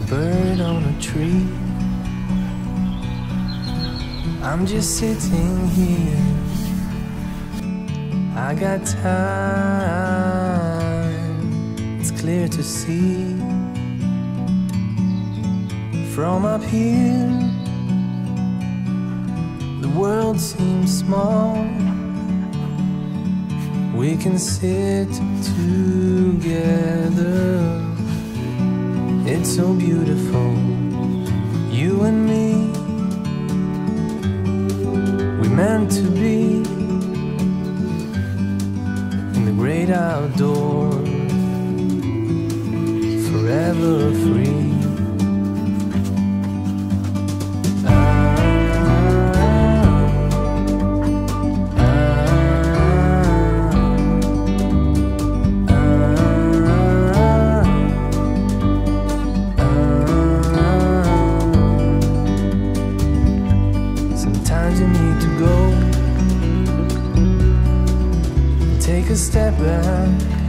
bird on a tree. I'm just sitting here, I got time, it's clear to see. From up here, the world seems small. We can sit together, it's so beautiful, you and me. We meant to be in the great outdoors, forever free. Sometimes you need to go, take a step back,